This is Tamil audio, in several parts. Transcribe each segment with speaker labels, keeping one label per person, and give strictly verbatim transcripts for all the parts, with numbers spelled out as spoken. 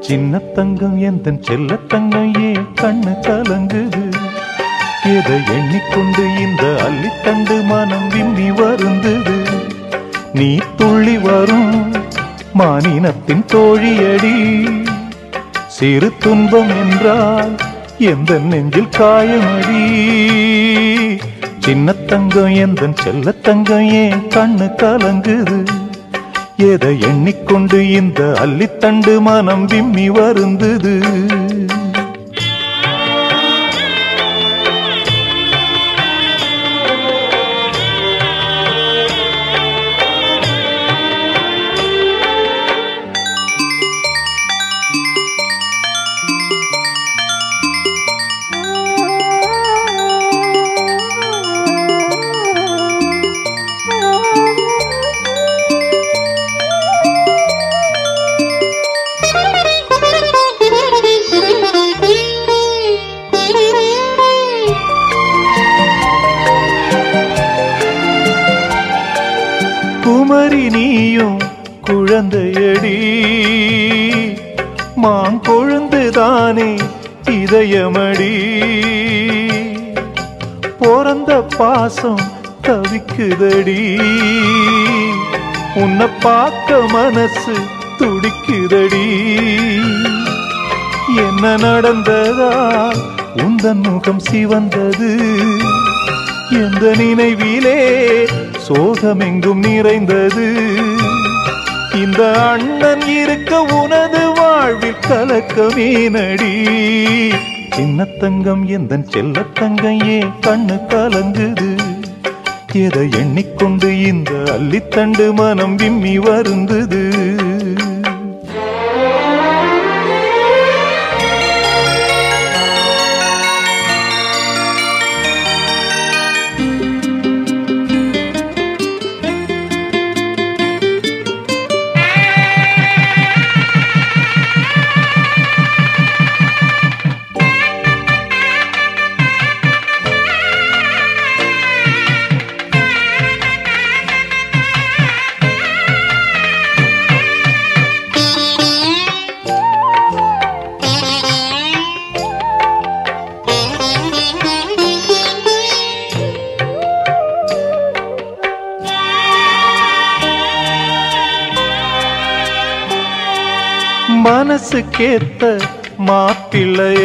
Speaker 1: சின்ன தங்கம் எந்தன் செல்ல தங்கம் ஏன் கண்ணு கலங்குது? எதை எண்ணிக்கொண்டு இந்த அள்ளித்தண்டு மனம் விம்மி வருந்தது? நீ துள்ளி வரும் மானினத்தின் தோழியடி, சிறு துன்பம் என்றால் எந்த நெஞ்சில் காயமடி. சின்ன தங்கம் எந்தன் செல்ல தங்கம் ஏன் கண்ணு கலங்குது? எதை எண்ணிக்கொண்டு இந்த அள்ளித்தண்டு மனம் விம்மி வருந்தது? குமரி நீயும் குழந்தையடி, மாங்கொழுந்துதானே இதயமடி. பிறந்த பாசம் தவிக்குதடி, உன்னை பார்க்க மனசு துடிக்குதடி. என்ன நடந்ததா உந்தன் முகம் சிவந்தது? எந்த நினைவிலே சோகமெங்கும் நிறைந்தது? இந்த அண்ணன் இருக்க உனது வாழ்வில் கலக்கமே நடி. சின்ன தங்கம் எந்தன் செல்ல தங்கம் ஏன் கண்ணு கலங்குது? எதை எண்ணிக்கொண்டு இந்த அள்ளித்தண்டு மனம் விம்மி வருந்தது? மனசு கேத்த மாப்பிள்ளைய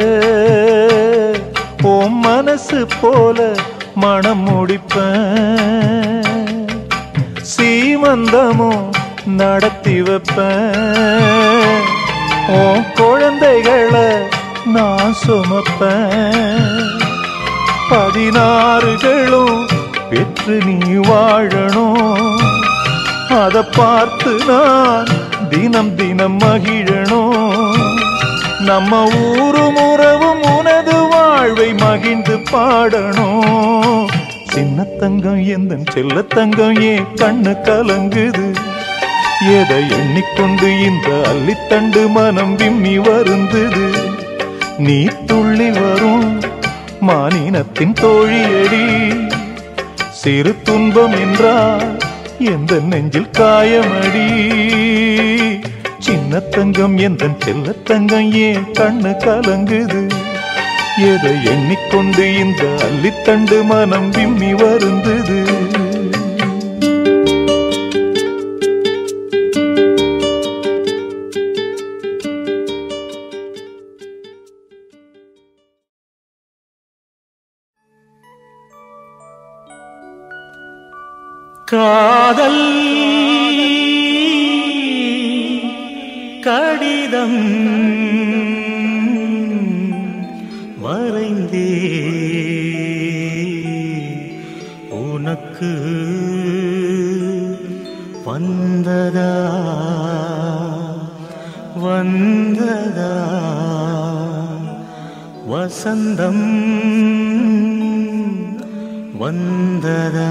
Speaker 1: ஓ மனசு போல மனம் முடிப்பேன். சீமந்தமும் நடத்தி வைப்பேன். ஓ குழந்தைகளை நான் சுமப்பேன். பதினாறுகளும் பெற்று நீ வாழணும். அதை பார்த்து நான் தினம் தினம் மகிழணும். நம்ம ஊரும் உறவும் உனது வாழ்வை மகிழ்ந்து பாடணும். சின்ன தங்கம் எந்தன் செல்ல தங்கம் ஏன் கண்ணு கலங்குது? எதை எண்ணிக்கொண்டு இந்த அள்ளித்தண்டு மனம் விம்மி வருந்தது? நீ துள்ளி வரும் மானினத்தின் தோழியடி, சிறு துன்பம் என்றால் எந்த நெஞ்சில் காயமடி. சின்ன தங்கம் எந்தன் செல்ல தங்கம் ஏன் கண்ணு கலங்குது? எதை எண்ணிக்கொண்டு இந்த அள்ளித்தண்டு மனம் விம்மி வருந்தது?
Speaker 2: காதல் கடிதம் வரைந்தே உனக்கு வந்ததா வந்ததா வசந்தம் வந்ததா?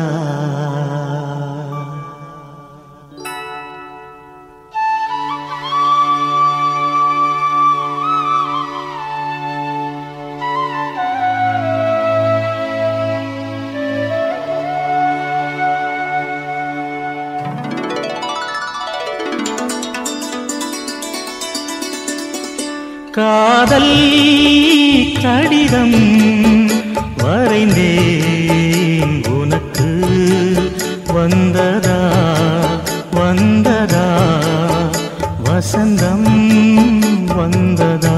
Speaker 2: காதல் கடிதம் வரைந்தேன் உனக்கு வந்ததா வந்ததா வசந்தம் வந்ததா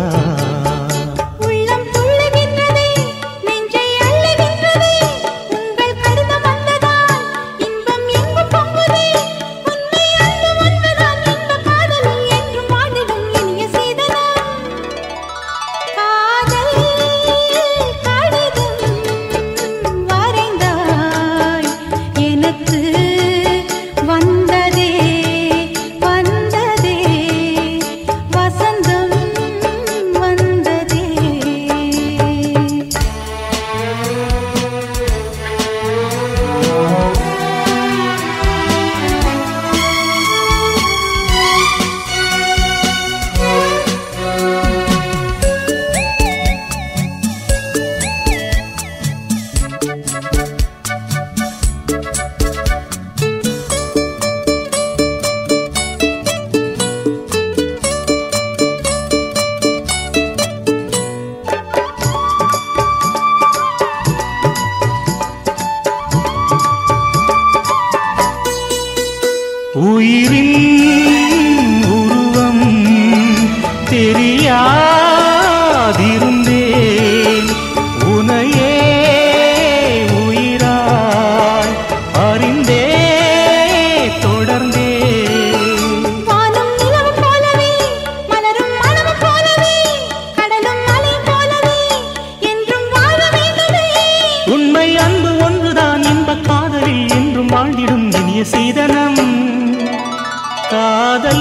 Speaker 2: உயிரின் உருவம் தெரியாதிருந்தேன் உனையே உயிராய் அறிந்தே தொடர்ந்தே
Speaker 3: வானம் நிலவு போலவே மலரும் மனம் போலவே கடலும் மலை போலவே என்றும் வாழ வேண்டுமே
Speaker 2: உண்மை அன்பு ஒன்றுதான் இன்பக் காதலில் என்றும் வாழ்ந்திடும் இனிய சீதனம் காதல்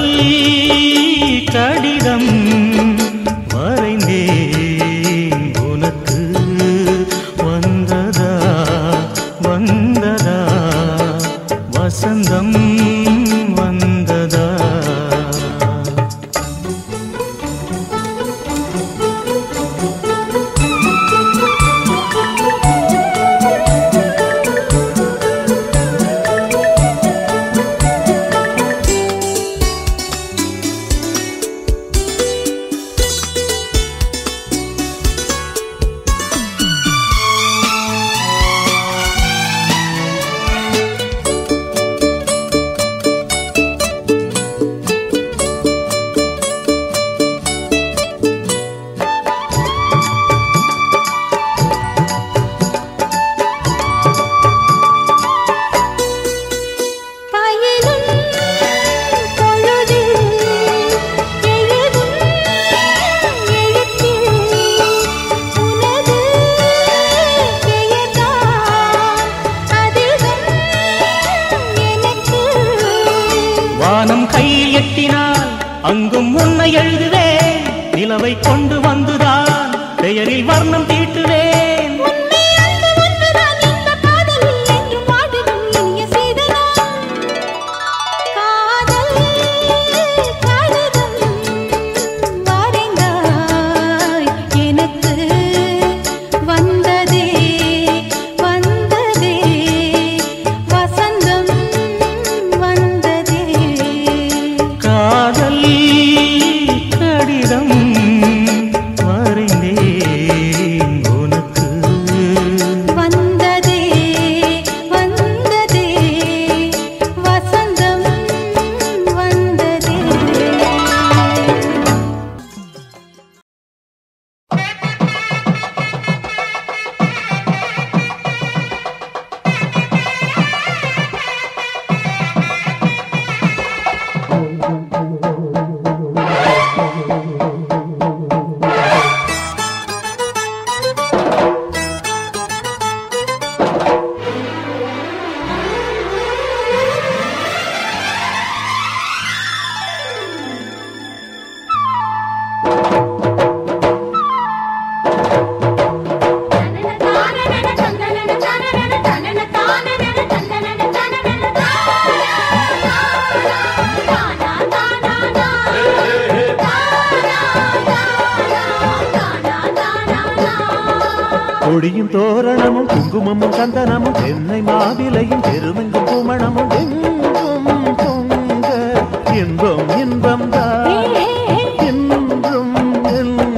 Speaker 2: கடிதம் வரைந்தேன் உனக்கு வந்ததா வந்ததா வசந்தம் வந்ததா வானம் கையில் எட்டினால் அங்கும் உன்னை எழுதுவேன் நிலவை கொண்டு வந்துதான் பெயரில் வர்ணம் தீட்டுவேன்
Speaker 1: கொடியும் தோரணமும் குங்குமமும் சந்தனமும் தென்னை மாவிலையும் பெருமெங்கும் பூமணமும் எங்கும் பொங்க இன்பம் இன்பம் தான் என்றும் என்றும்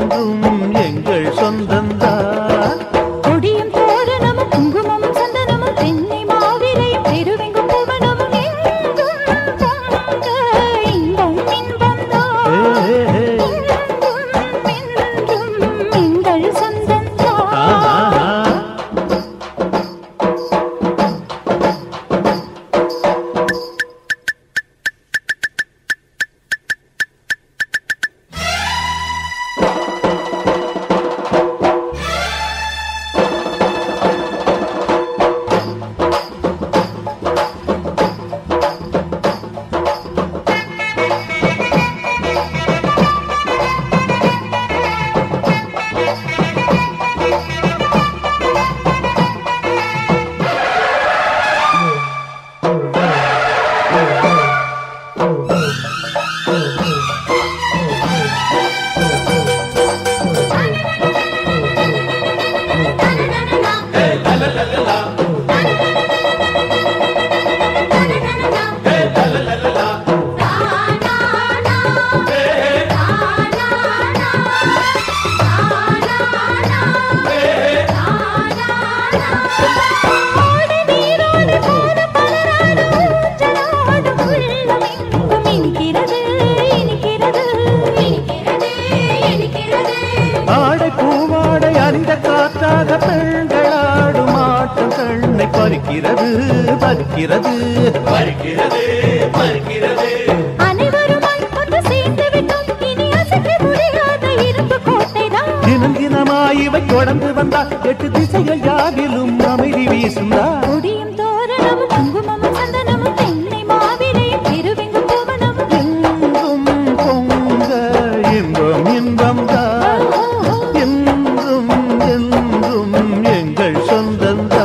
Speaker 4: பறிக்கிறது பறிக்கிறது பறிக்கிறது பறிக்கிறது
Speaker 3: அனைவரும் ஒன்று சேர்ந்து விட்டோம் இனி அசைக்க முடியாத இரும்பு கோட்டைதான்
Speaker 4: தினம் தினமாய் இவை தொடர்ந்து வந்தா எட்டு திசைகள் யாவிலும் அமைதி வீசுந்தா
Speaker 3: கொடியும் தோரணமும் குங்குமமும் சந்தனமும் தென்னை மாவிலையும் திருவெங்கும் பூவனமும்
Speaker 4: எங்கும் பொங்க இன்பம் இன்பம் தான் என்றும் என்றும் எங்கள் சொந்தந்தா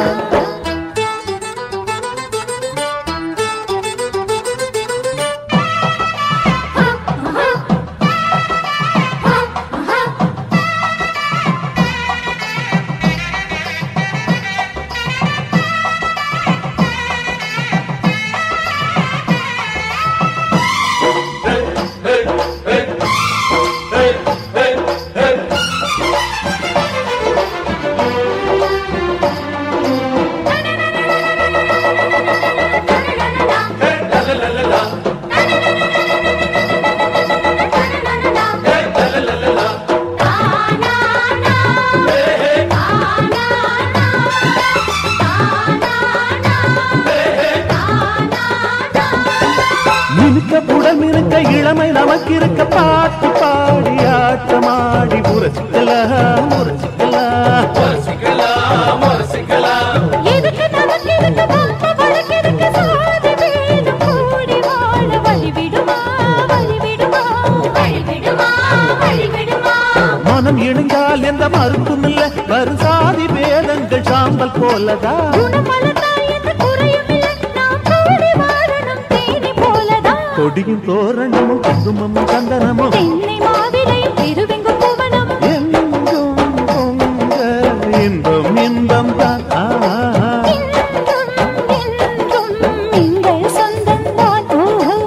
Speaker 4: இளமை நமக்கு இருக்க பாட்டு பாடி ஆட்டமாடி முரசிக்கலாம் முரசிக்கலாம் முரசிக்கலாம் முரசிக்கலாம்
Speaker 3: எதுக்கு நமக்கு இருக்க பம்ப வழக்கிருக்க சாதி வேணும் கூடி வாழ வழிவிடுமா வழிவிடுமா வழிவிடுமா வழிவிடுமா
Speaker 4: மனம் இணைந்தால் எந்த மறுப்பும் இல்லை வரும் சாதி வேதங்கள் சாம்பல் போலதா
Speaker 3: குணமலர்ந்தா எந்த குறையும் இல்லை நாம் கூடி வாழணும் தேனி போலதா
Speaker 4: கொடியும் தோரணமும் குங்குமமும் சந்தனமும்
Speaker 3: தென்னை மாவிலையும் திருவெங்கும் பூவனமும்
Speaker 4: எங்கும் பொங்க இன்பம் இன்பம் தான்
Speaker 3: என்றும் என்றும் எங்கள் சொந்தந்தான் ஓஹோ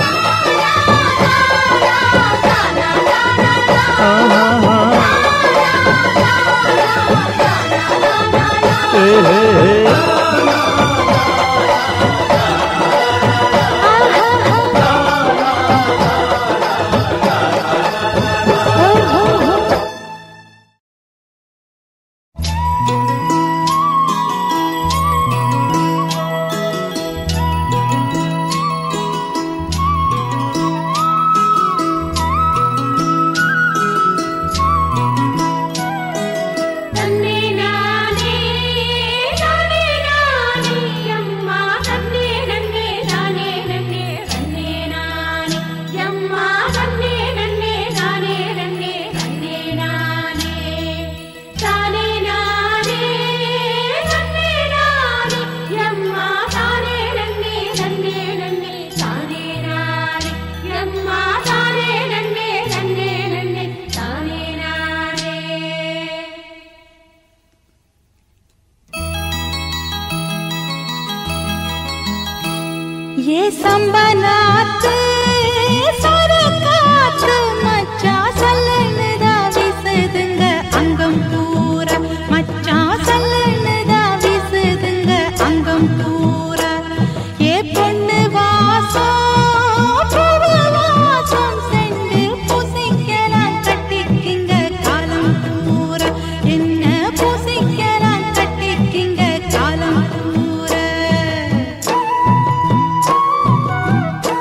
Speaker 3: ये संबनाते सारा काத்து மச்சா சல்லனதா வீசுதுங்க அங்கம் பூரா மச்சா சல்லனதா வீசுதுங்க அங்கம் பூரா ஏ பொண்ணு வாசம் பூவு வாசம் செண்டு பூசிக்கலாம் கட்டிக்கிங்க காலம் பூரா என்ன பூசிக்கலாம் கட்டிக்கிங்க காலம் பூரா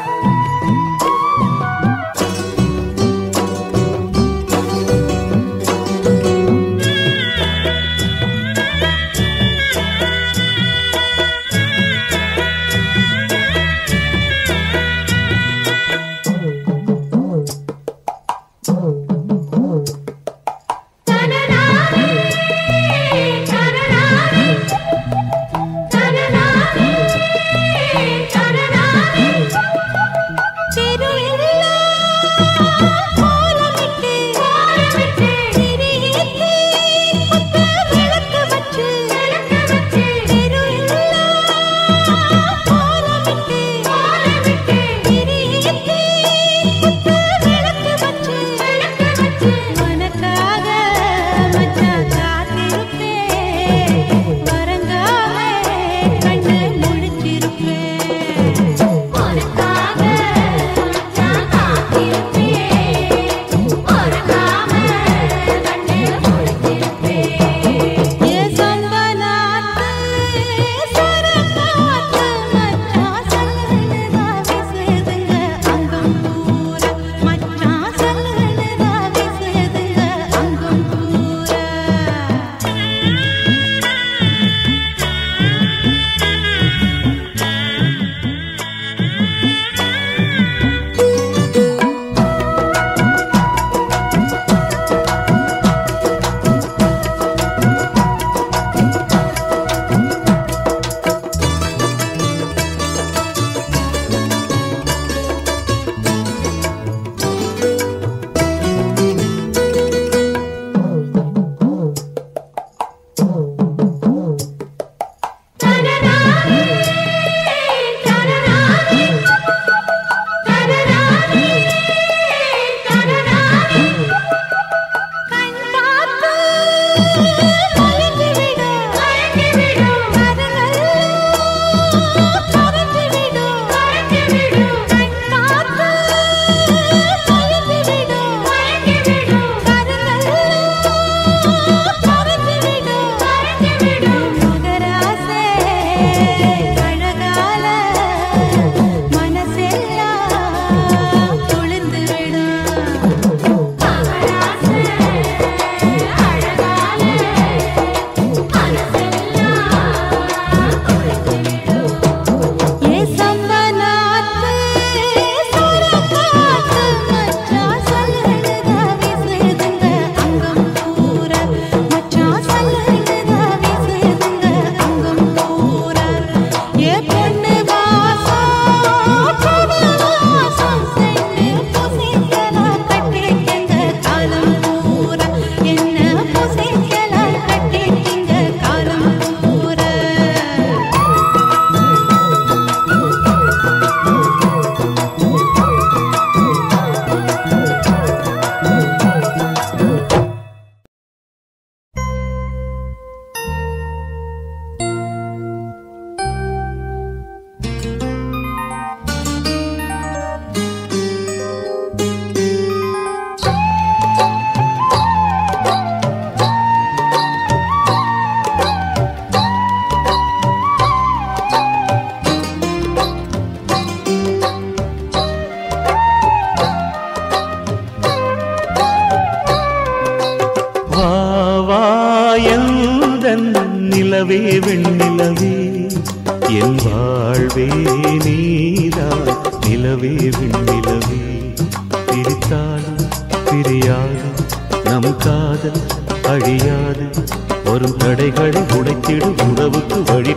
Speaker 2: நிலவே வெண்ணிலவே என் வாழ்வே நீதான் நிலவே வெண்ணிலவே பிரித்தாலும் பிரியாது நம் காதல் அழியாது வரும் தடைகளை உடைத்திடு உறவுக்கு வழி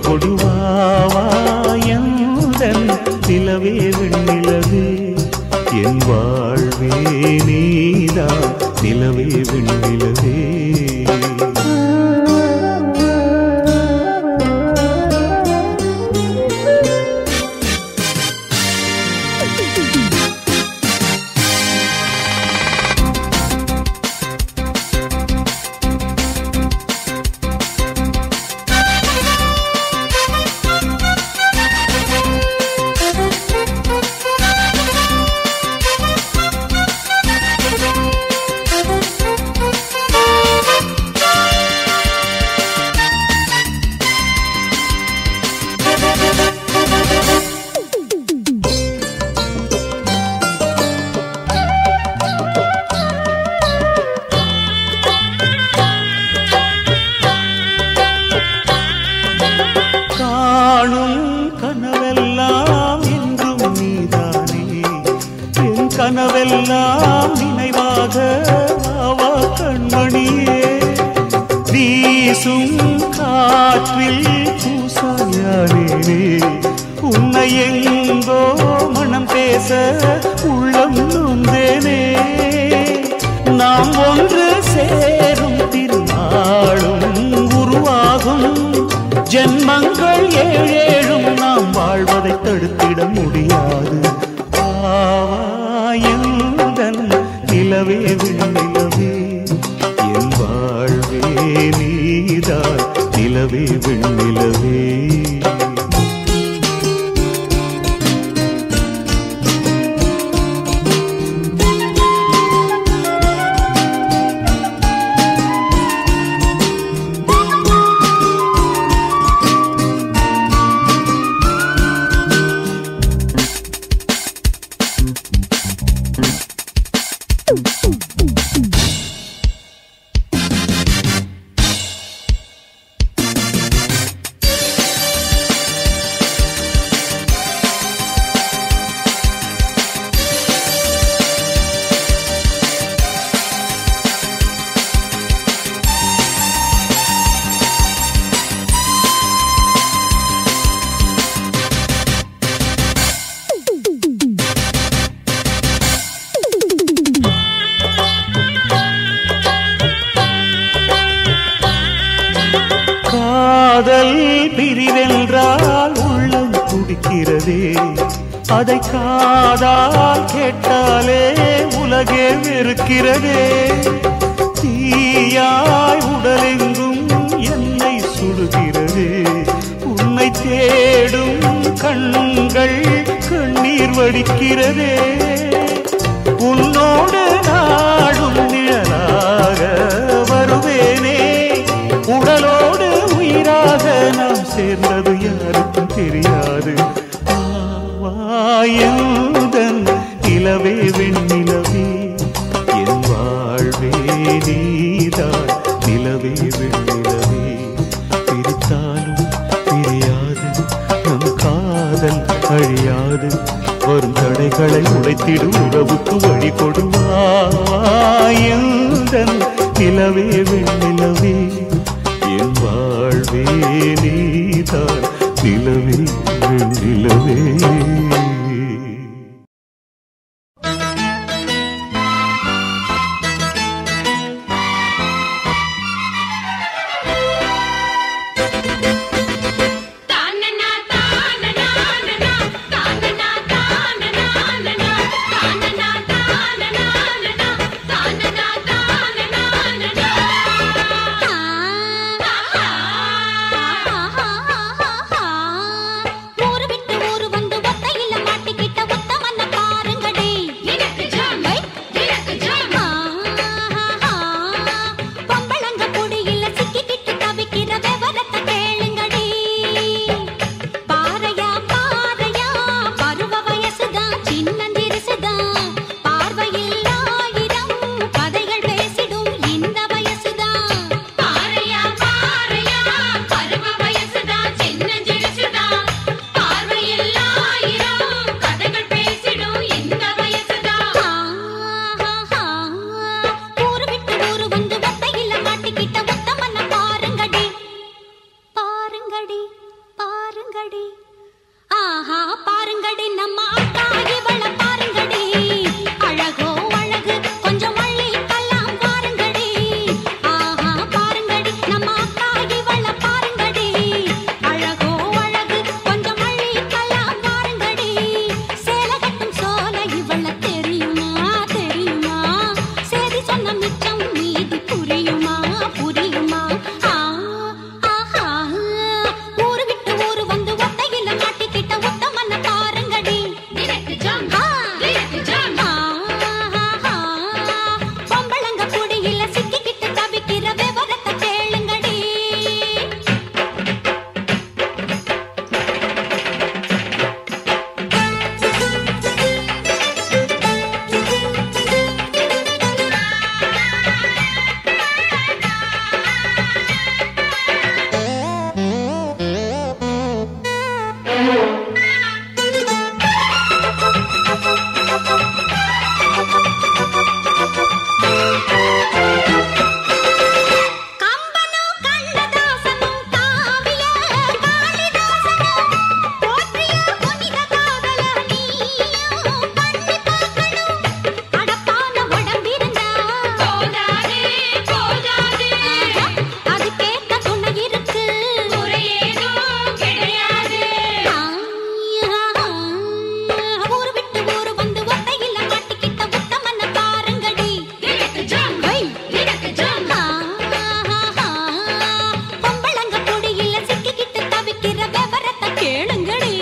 Speaker 2: கொடுவாயந்தன் நிலவே வெண்ணிலவே என் வாழ்வே நீதான் நிலவே வெண்ணிலவே கனவெல்லாம் நினைவாக அவா கண்மணியே வீசும் காற்றில் பூசாயானே உன்னை எங்கோ மனம் பேச உள்ளம் நொந்தேனே நாம் ஒன்று சேரும் திருநாளும் உருவாகும் ஜென்மங்கள் ஏழேழும் நாம் வாழ்வதை தடுத்திட முடியாது நிலவே வெண்ணிலவே என் வாழ்வே நீதான் நிலவே வெண்ணிலவே காதல் பிரிவென்றால் உள்ளம் துடிக்கிறதே அதை காதால் கேட்டாலே உலகே வெறுக்கிறதே தீயாய் உடலெங்கும் என்னை சுடுகிறதே உன்னை தேடும் கண்கள் கண்ணீர் வடிக்கிறதே உன்னோடு நாடும் நிழலாக வருவேனே உடலோடு உயிராக நாம் சேர்ந்தது யாருக்கும் தெரியாது ஆவாயந்தன் நிலவே வெண்ணிலவே என் வாழ்வே நீதான் நிலவே வெண்ணிலவே பிரித்தாலும் பிரியாது நம் காதல் அழியாது வரும் தடைகளை உடைத்திடும் உறவுக்கு வழி கொடுவாயந்தன் நிலவே வெண்ணிலவே என் வாழ்வே நீதான் நிலவே வெண்ணிலவே
Speaker 3: ஊரு விட்டு ஊரு வந்து ஒத்தையில பாருங்கடி பாருங்கடி ஆஹா பாருங்கடி நம்ம அக்கா இவள பாருங்கடி அழகோ அழகு கொஞ்சம் மல்லி கல்லாம் பாருங்கடி ஆஹா பாருங்கடி நம்ம அக்கா இவள பாருங்கடி அழகோ அழகு கொஞ்சம் மல்லி கல்லாம் பாருங்கடி சேல கட்டும் சோல இவள தெரியுமா தெரியுமா சேதி சொன்ன மிச்சம் மீதி புரியுமா புரியுமா ஆ ஆஹா ஊரு விட்டு ஊரு வந்து ஒத்தையில மாட்டிக்கிட்ட ஒத்த மண்ண பாருங்கடி பொம்பளங்க குடியில சிக்கிக்கிட்டு தவிக்கிற விவரத்தை கேளுங்கடி கம்பனோ கண்ணதாசனோ காவிய காளிதாசனோ போற்றிய புனித காதல நீயும் பண்ணி பார்க்கணும் அடப்பான உடம்பிருந்தா போதாதே போதாதே அதுக்கேத்த துணை இருக்கு முறையேதோ கிடையாது ஊரு விட்டு ஊரு வந்து ஒத்தையில மாட்டிக்கிட்ட உத்தமன பாருங்கடி பொம்பளங்க குடியில சிக்கிக்கிட்டு தவிக்கிற விவரத்தை கேளுங்கடி